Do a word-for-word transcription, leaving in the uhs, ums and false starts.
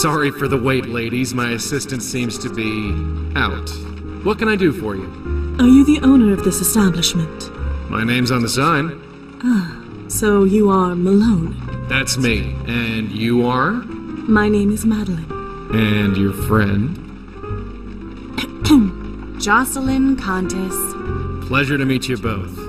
Sorry for the wait, ladies. My assistant seems to be out. What can I do for you? Are you the owner of this establishment? My name's on the sign. Ah, so you are Malone. That's me. And you are? My name is Madeline. And your friend? Jocelyn Contis. Pleasure to meet you both.